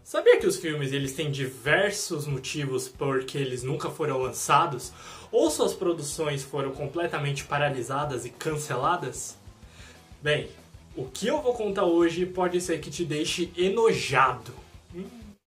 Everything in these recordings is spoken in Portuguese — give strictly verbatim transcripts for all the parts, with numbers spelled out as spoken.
Sabia que os filmes eles têm diversos motivos por que eles nunca foram lançados? Ou suas produções foram completamente paralisadas e canceladas? Bem, o que eu vou contar hoje pode ser que te deixe enojado. Hum.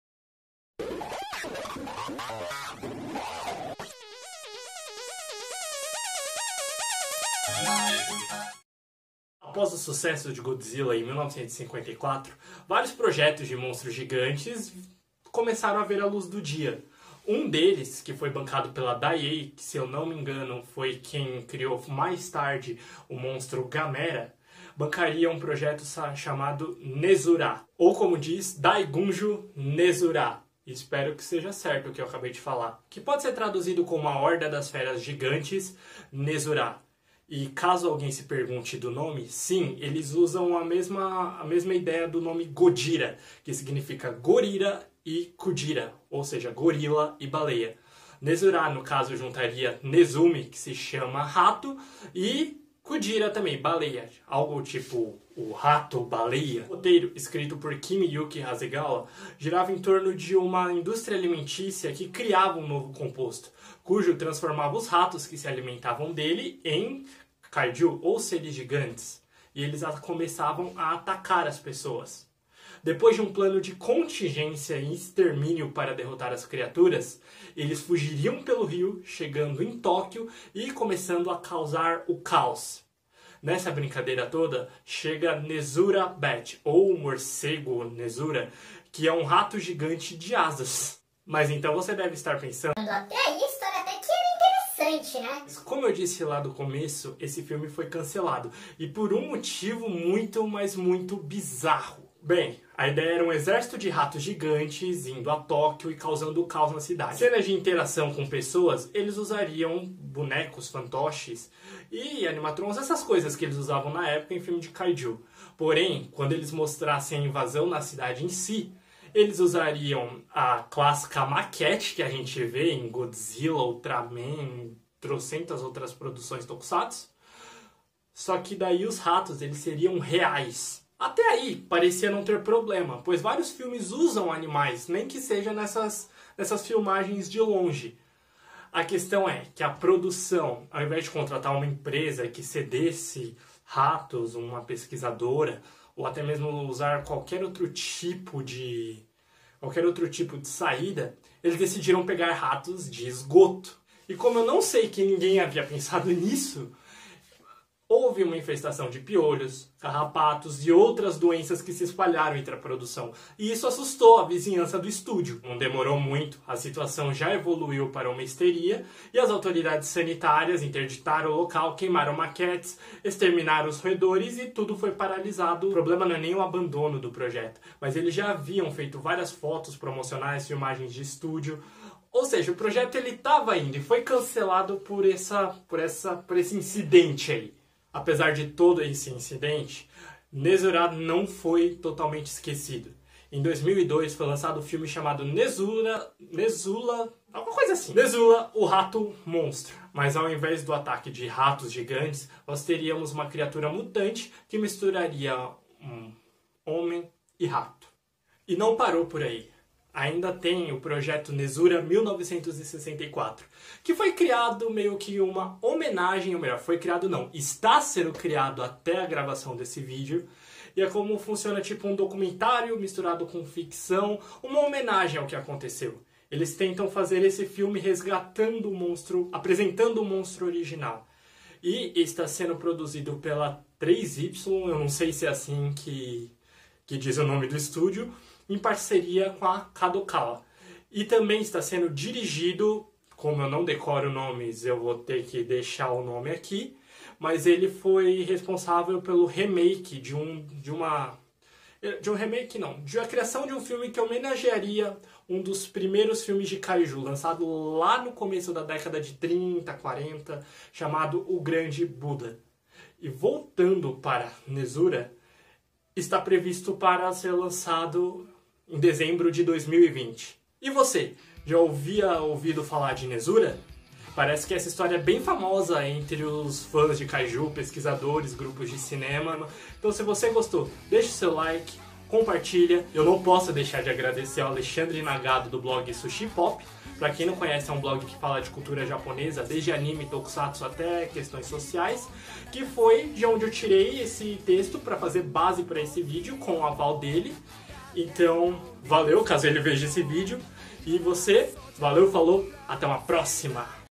Após o sucesso de Godzilla em mil novecentos e cinquenta e quatro, vários projetos de monstros gigantes começaram a ver a luz do dia. Um deles, que foi bancado pela Daiei, que se eu não me engano foi quem criou mais tarde o monstro Gamera, bancaria um projeto chamado Nezura, ou como diz, Daigunjo Nezura. Espero que seja certo o que eu acabei de falar. Que pode ser traduzido como a Horda das Feras Gigantes Nezura. E caso alguém se pergunte do nome, sim, eles usam a mesma, a mesma ideia do nome Godira, que significa gorira e kudira, ou seja, gorila e baleia. Nezura, no caso, juntaria Nezumi, que se chama rato, e kudira também, baleia, algo tipo o rato-baleia. O roteiro, escrito por Kimiyuki Hasegawa, girava em torno de uma indústria alimentícia que criava um novo composto, cujo transformava os ratos que se alimentavam dele em kaiju, ou seres gigantes, e eles começavam a atacar as pessoas. Depois de um plano de contingência e extermínio para derrotar as criaturas, eles fugiriam pelo rio, chegando em Tóquio e começando a causar o caos. Nessa brincadeira toda, chega Nezura Bat, ou o morcego Nezura, que é um rato gigante de asas. Mas então você deve estar pensando... Até aí a história até que era interessante, né? Como eu disse lá do começo, esse filme foi cancelado. E por um motivo muito, mas muito bizarro. Bem, a ideia era um exército de ratos gigantes indo a Tóquio e causando caos na cidade. Cenas de interação com pessoas, eles usariam bonecos, fantoches e animatrons, essas coisas que eles usavam na época em filme de kaiju. Porém, quando eles mostrassem a invasão na cidade em si, eles usariam a clássica maquete que a gente vê em Godzilla, Ultraman, trocentas outras produções tokusatsu. Só que daí os ratos eles seriam reais. Até aí parecia não ter problema, pois vários filmes usam animais, nem que seja nessas, nessas filmagens de longe. A questão é que a produção, ao invés de contratar uma empresa que cedesse ratos, uma pesquisadora, ou até mesmo usar qualquer outro tipo de qualquer outro tipo de saída, eles decidiram pegar ratos de esgoto. E como eu não sei que ninguém havia pensado nisso, houve uma infestação de piolhos, carrapatos e outras doenças que se espalharam entre a produção. E isso assustou a vizinhança do estúdio. Não demorou muito, a situação já evoluiu para uma histeria e as autoridades sanitárias interditaram o local, queimaram maquetes, exterminaram os roedores e tudo foi paralisado. O problema não é nem o abandono do projeto, mas eles já haviam feito várias fotos promocionais, filmagens de estúdio. Ou seja, o projeto ele estava indo e foi cancelado por, essa, por, essa, por esse incidente aí. Apesar de todo esse incidente, Nezura não foi totalmente esquecido. Em dois mil e dois foi lançado um filme chamado Nezura, Nezula, alguma coisa assim. Nezula, o rato monstro. Mas ao invés do ataque de ratos gigantes, nós teríamos uma criatura mutante que misturaria um homem e rato. E não parou por aí. Ainda tem o projeto Nezura mil novecentos e sessenta e quatro, que foi criado meio que uma homenagem, ou melhor, foi criado não, está sendo criado até a gravação desse vídeo, e é como funciona tipo um documentário misturado com ficção, uma homenagem ao que aconteceu. Eles tentam fazer esse filme resgatando o monstro, apresentando o monstro original. E está sendo produzido pela três Y, eu não sei se é assim que, que diz o nome do estúdio, em parceria com a Kadokawa. E também está sendo dirigido, como eu não decoro nomes, eu vou ter que deixar o nome aqui, mas ele foi responsável pelo remake de um de uma de um remake não, de a criação de um filme que homenagearia um dos primeiros filmes de kaiju, lançado lá no começo da década de trinta, quarenta, chamado O Grande Buda. E voltando para Nezura, está previsto para ser lançado em dezembro de dois mil e vinte. E você, já ouvia ouvido falar de Nezura? Parece que essa história é bem famosa entre os fãs de kaiju, pesquisadores, grupos de cinema. Então se você gostou, deixe seu like, compartilha. Eu não posso deixar de agradecer ao Alexandre Nagado do blog Sushi Pop. Pra quem não conhece, é um blog que fala de cultura japonesa, desde anime, tokusatsu até questões sociais, que foi de onde eu tirei esse texto para fazer base para esse vídeo, com o aval dele. Então, valeu, caso ele veja esse vídeo. E você, valeu, falou, até uma próxima!